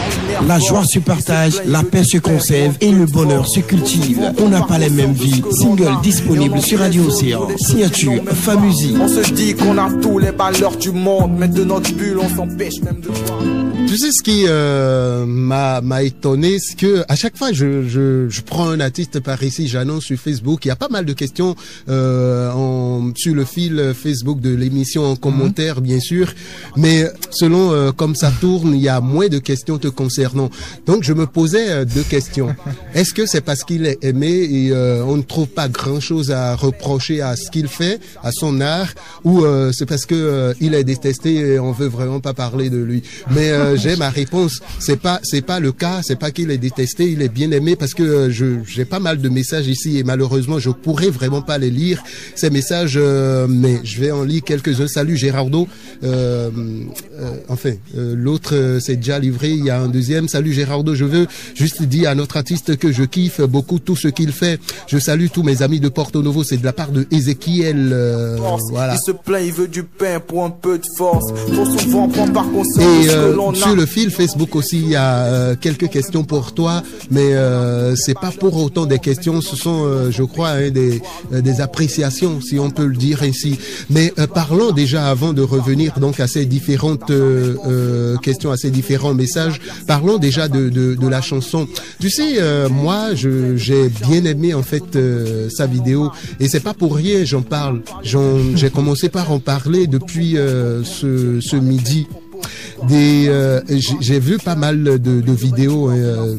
La joie se partage, la paix se conserve et le bonheur se cultive. On n'a pas les mêmes vies. Single disponible sur Radio Océan. Signature Famusi. On se dit qu'on a tous les valeurs du monde, mais de notre bulle on s'empêche même de voir. Tu sais ce qui euh, m'a m'a étonné, c'est que à chaque fois je je je prends un artiste par ici, j'annonce sur Facebook, il y a pas mal de questions euh, en, sur le fil Facebook de l'émission en commentaire mmh. bien sûr, mais selon euh, comme ça tourne, il y a moins de questions te concernant. Donc je me posais euh, deux questions. Est-ce que c'est parce qu'il est aimé et euh, on ne trouve pas grand-chose à reprocher à ce qu'il fait, à son art, ou euh, c'est parce que euh, il est détesté et on veut vraiment pas parler de lui. Mais euh, j'ai ma réponse. C'est pas, c'est pas le cas. C'est pas qu'il est détesté. Il est bien aimé parce que euh, je, j'ai pas mal de messages ici et malheureusement je pourrais vraiment pas les lire ces messages. Euh, mais je vais en lire quelques-uns. Salut Gérardo. Euh, euh, enfin, euh, l'autre euh, c'est déjà livré. Il y a un deuxième. Salut Gérardo. Je veux juste dire à notre artiste que je kiffe beaucoup tout ce qu'il fait. Je salue tous mes amis de Porto Novo. C'est de la part de Ezekiel. Euh, voilà. Il se plaint, il veut du pain pour un peu de force. Trop souvent prend par conscience et euh, que l'on a. Sur le fil Facebook aussi, il y a euh, quelques questions pour toi, mais euh, c'est pas pour autant des questions. Ce sont, euh, je crois, hein, des euh, des appréciations, si on peut le dire ainsi. Mais euh, parlons déjà avant de revenir donc à ces différentes euh, euh, questions, à ces différents messages. Parlons déjà de de, de la chanson. Tu sais, euh, moi, je j'ai bien aimé en fait euh, sa vidéo et c'est pas pour rien. J'en parle. J'en, j'ai commencé par en parler depuis euh, ce ce midi. Des, euh, j'ai vu pas mal de, de vidéos, euh,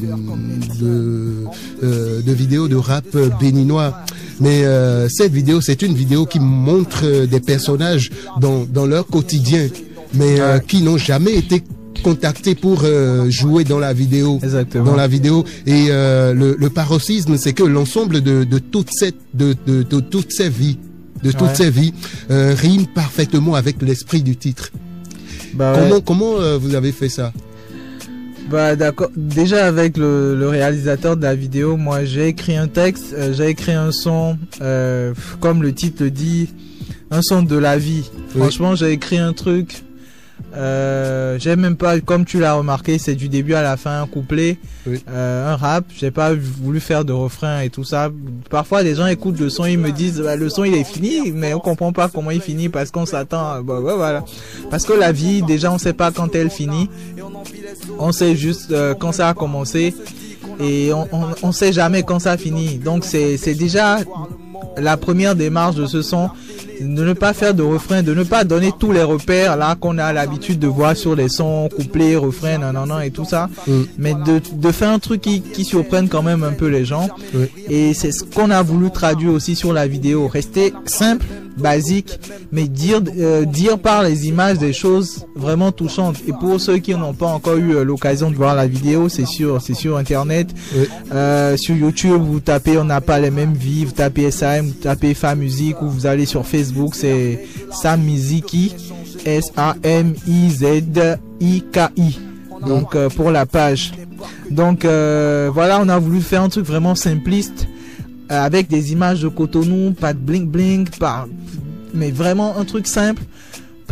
de, euh, de vidéos de rap béninois. Mais euh, cette vidéo, c'est une vidéo qui montre des personnages dans dans leur quotidien, mais euh, qui n'ont jamais été contactés pour euh, jouer dans la vidéo. Exactement. Dans la vidéo. Et euh, le, le paroxysme, c'est que l'ensemble de de toute cette de de, de toutes ces vies, de toutes ouais. ces vies, euh, rime parfaitement avec l'esprit du titre. Bah comment ouais. comment euh, vous avez fait ça? Bah d'accord. Déjà avec le, le réalisateur de la vidéo, moi j'ai écrit un texte, euh, j'ai écrit un son, euh, comme le titre le dit, un son de la vie. Oui. Franchement, j'ai écrit un truc. Euh, j'ai même pas, comme tu l'as remarqué, c'est du début à la fin, un couplet, oui. euh, un rap. J'ai pas voulu faire de refrain et tout ça. Parfois, les gens écoutent le son, ils me disent, bah, le son il est fini, mais on comprend pas comment il finit parce qu'on s'attend. Bah, ouais, voilà. Parce que la vie, déjà, on sait pas quand elle finit. On sait juste euh, quand ça a commencé et on, on, on sait jamais quand ça finit. Donc c'est c'est déjà la première démarche de ce son, de ne pas faire de refrain, de ne pas donner tous les repères là qu'on a l'habitude de voir sur les sons, couplets, refrains, non, non, non et tout ça, mm. mais de, de faire un truc qui, qui surprenne quand même un peu les gens. Oui. Et c'est ce qu'on a voulu traduire aussi sur la vidéo, rester simple, basique, mais dire euh, dire par les images des choses vraiment touchantes. Et pour ceux qui n'ont pas encore eu euh, l'occasion de voir la vidéo, c'est sur c'est sur internet, oui. euh, sur YouTube, vous tapez on n'a pas les mêmes vies, vous tapez S A M, vous tapez Famusique, ou vous allez sur Facebook, c'est Samiziki, S A M I Z I K I. Donc euh, pour la page. Donc euh, voilà, on a voulu faire un truc vraiment simpliste, euh, avec des images de Cotonou, pas de bling bling, pas, mais vraiment un truc simple,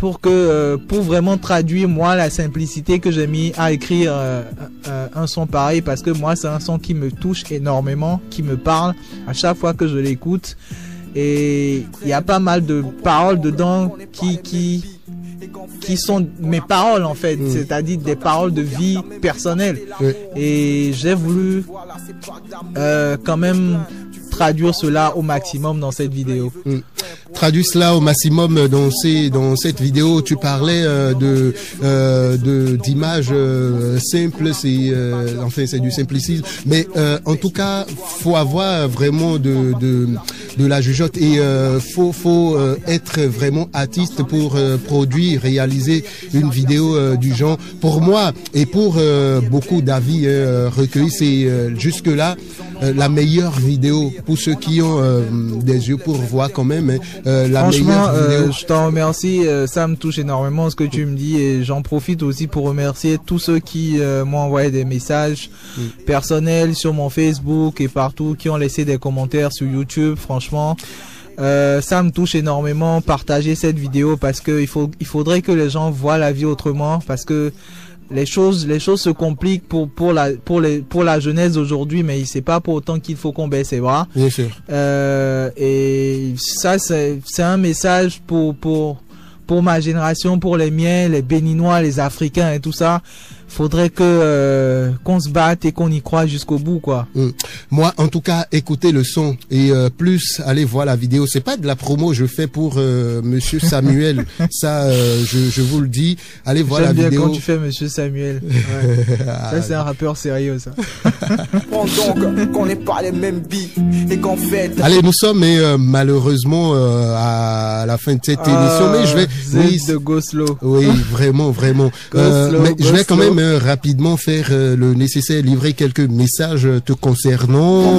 pour que euh, pour vraiment traduire moi la simplicité que j'ai mis à écrire euh, euh, un son pareil, parce que moi c'est un son qui me touche énormément, qui me parle à chaque fois que je l'écoute, et il y a pas mal de paroles dedans qui qui qui sont mes paroles en fait, mmh. c'est-à-dire des paroles de vie personnelle. Oui. Et j'ai voulu euh, quand même traduire cela au maximum dans cette vidéo. Mmh. Traduis cela au maximum dans ces dans cette vidéo. Tu parlais euh, de euh, de d'images euh, simples, c'est euh, enfin c'est du simplicisme, mais euh, en tout cas faut avoir vraiment de de de la jugeote, et euh, faut faut euh, être vraiment artiste pour euh, produire, réaliser une vidéo euh, du genre. Pour moi et pour euh, beaucoup d'avis euh, recueillis, c'est euh, jusque là euh, la meilleure vidéo pour ceux qui ont euh, des yeux pour voir quand même. Hein. Euh, la Franchement, euh, je t'en remercie, euh, ça me touche énormément ce que tu me dis, et j'en profite aussi pour remercier tous ceux qui euh, m'ont envoyé des messages mm. personnels sur mon Facebook et partout, qui ont laissé des commentaires sur YouTube. Franchement, euh, ça me touche énormément. Partagez cette vidéo, parce que il faut, il faudrait que les gens voient la vie autrement, parce que les choses les choses se compliquent pour pour la pour les pour la jeunesse d'aujourd'hui, mais c'est pas pour autant qu'il faut qu'on baisse ses bras. Bien sûr. Euh, et ça c'est c'est un message pour pour pour ma génération, pour les miens, les Béninois, les Africains et tout ça. Faudrait que euh, qu'on se batte et qu'on y croit jusqu'au bout, quoi. Mmh. Moi, en tout cas, écoutez le son et euh, plus allez voir la vidéo. C'est pas de la promo, je fais pour euh, Monsieur Samuel. Ça, euh, je, je vous le dis. Allez voir la bien vidéo. Quand tu fais Monsieur Samuel, ouais. Ça c'est un rappeur sérieux, ça. donc qu'on n'est pas les mêmes beats et qu'en fait. Allez, nous sommes mais, euh, malheureusement euh, à la fin de cette émission, euh, mais je vais. Oui, de Goslo. Oui, vraiment, vraiment. Euh, mais Goslo. Je vais quand même rapidement faire euh, le nécessaire, livrer quelques messages te concernant.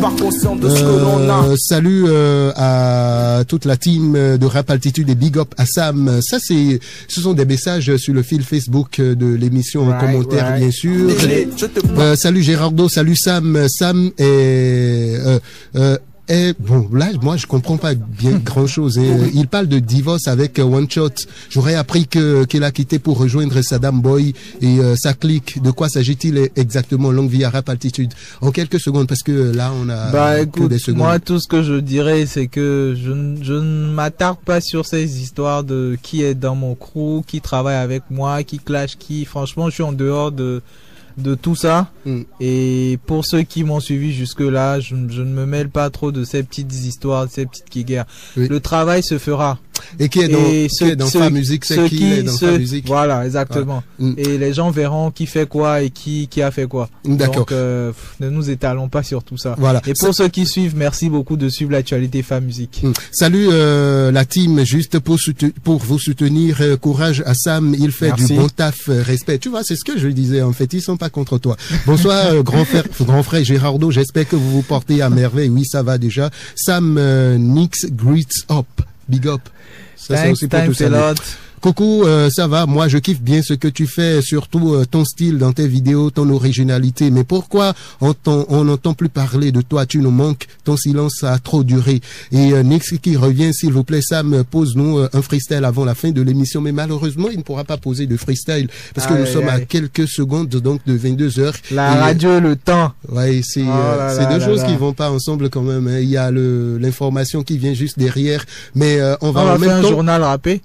Euh, salut euh, à toute la team de Rap Altitude et big up à Sam. Ça c'est, ce sont des messages sur le fil Facebook de l'émission, right, en commentaire right. bien sûr. Euh, salut Gérardo, salut Sam. Sam est euh, euh, Et bon, là, moi, je comprends pas bien grand chose. Hein. Il parle de divorce avec euh, One Shot. J'aurais appris que qu'il a quitté pour rejoindre Saddam Boy et euh, sa clique. De quoi s'agit-il exactement? Longue vie à Rap Altitude. En quelques secondes, parce que là, on a bah, écoute, des secondes. Moi, tout ce que je dirais, c'est que je, je ne m'attarde pas sur ces histoires de qui est dans mon crew, qui travaille avec moi, qui clash qui. Franchement, je suis en dehors de de tout ça. Mm. Et pour ceux qui m'ont suivi jusque là, je, je ne me mêle pas trop de ces petites histoires, de ces petites guerres. Oui. Le travail se fera. Et qui est dans, et qui est dans ceux, Fa Musique, c'est qui, qui est dans Fa Musique. Voilà, exactement. Ah. Mm. Et les gens verront qui fait quoi et qui qui a fait quoi. D'accord. Donc euh, ne nous étalons pas sur tout ça. Voilà. Et pour ça... ceux qui suivent, merci beaucoup de suivre l'actualité Fa Musique. Mm. Salut euh, la team, juste pour pour vous soutenir, euh, courage à Sam, il fait merci. Du bon taf, euh, respect. Tu vois, c'est ce que je disais en fait, ils sont pas contre toi. Bonsoir euh, grand frère grand frère Gérardo, j'espère que vous vous portez à merveille. Oui, ça va déjà. Sam euh, Nix greets up. Big up. Ça, thanks, aussi pour thanks tout a lot. Coucou, euh, ça va? Moi, je kiffe bien ce que tu fais, surtout euh, ton style dans tes vidéos, ton originalité. Mais pourquoi on n'entend plus parler de toi? Tu nous manques. Ton silence a trop duré. Et euh, Nix qui revient, s'il vous plaît, Sam, pose-nous euh, un freestyle avant la fin de l'émission. Mais malheureusement, il ne pourra pas poser de freestyle parce que aïe, nous sommes aïe. à quelques secondes donc de vingt-deux heures. La et, radio, le temps. Ouais, c'est oh euh, c'est deux là choses là. qui vont pas ensemble quand même. Hein. Il y a le l'information qui vient juste derrière, mais euh, on va on en va même faire temps... un journal rappé.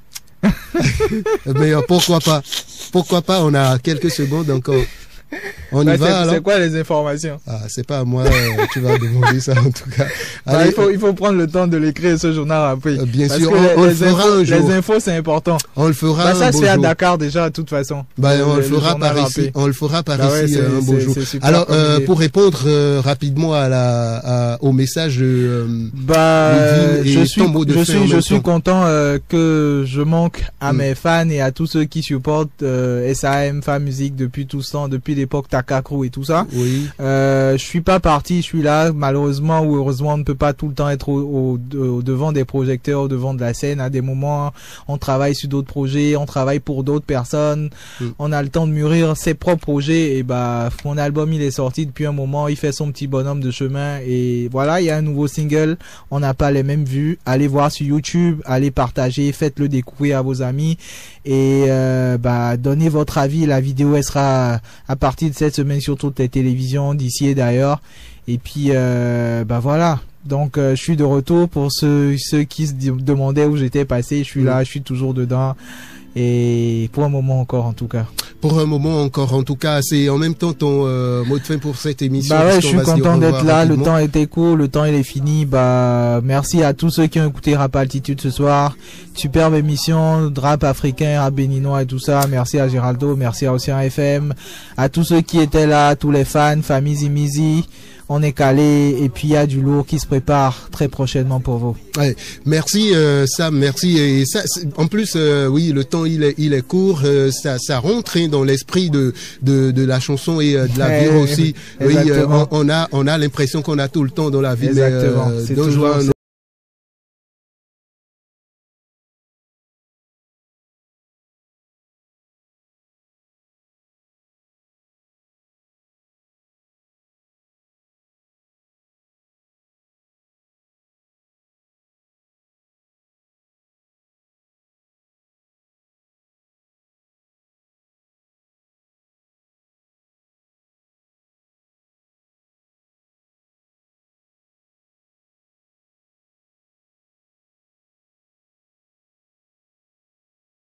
Mais euh, pourquoi pas? Pourquoi pas? On a quelques secondes encore. On bah, y va alors. C'est quoi les informations? Ah, c'est pas à moi. Euh, tu vas demander ça en tout cas. Bah, il faut il faut prendre le temps de l'écrire ce journal après. Euh, bien Parce sûr, que on, les, on les le fera infos, un jour. Les infos c'est important. On le fera. Bah, ça un se beau fait à jour. Dakar déjà de toute façon. Bah on le, le fera par ici. rappé. On le fera par bah, ici ouais, un beau jour. Alors euh, pour répondre euh, rapidement à la à, au message de euh, bah de je suis de je suis je temps. suis content euh, que je manque à mm. mes fans et à tous ceux qui supportent euh, S A M Fa Musique depuis tout ce temps, depuis l'époque Kaka Crew et tout ça. Oui. Euh, je suis pas parti, je suis là. Malheureusement ou heureusement, on ne peut pas tout le temps être au, au, au devant des projecteurs, au devant de la scène. À des moments, on travaille sur d'autres projets, on travaille pour d'autres personnes. Mm. On a le temps de mûrir ses propres projets. Et bah, mon album, il est sorti depuis un moment. Il fait son petit bonhomme de chemin. Et voilà, il y a un nouveau single. On n'a pas les mêmes vues. Allez voir sur YouTube, allez partager, faites-le découvrir à vos amis. Et euh, bah, donnez votre avis. La vidéo, elle sera à partir de cette semaine sur toutes les télévisions d'ici et d'ailleurs. Et puis, euh, bah voilà. Donc, euh, je suis de retour pour ceux, ceux qui se demandaient où j'étais passé. Je suis mmh. là, je suis toujours dedans. Et pour un moment encore, en tout cas. Pour un moment encore, en tout cas, c'est en même temps ton euh, mot de fin pour cette émission. Bah ouais, je suis content d'être là. Rapidement. Le temps était court, le temps il est fini. Bah merci à tous ceux qui ont écouté Rap Altitude ce soir. Superbe émission, rap africain, rap béninois et tout ça. Merci à Géraldo, merci à Océan F M, à tous ceux qui étaient là, tous les fans, famille Zimizi. On est calé et puis il y a du lourd qui se prépare très prochainement pour vous. Ouais, merci euh, Sam, merci. Et ça, en plus, euh, oui, le temps il est, il est court. Euh, ça, ça rentre hein, dans l'esprit de, de de la chanson et euh, de la vie aussi. Oui, euh, on, on a on a l'impression qu'on a tout le temps dans la vie. Exactement. Mais, euh, C'est toujours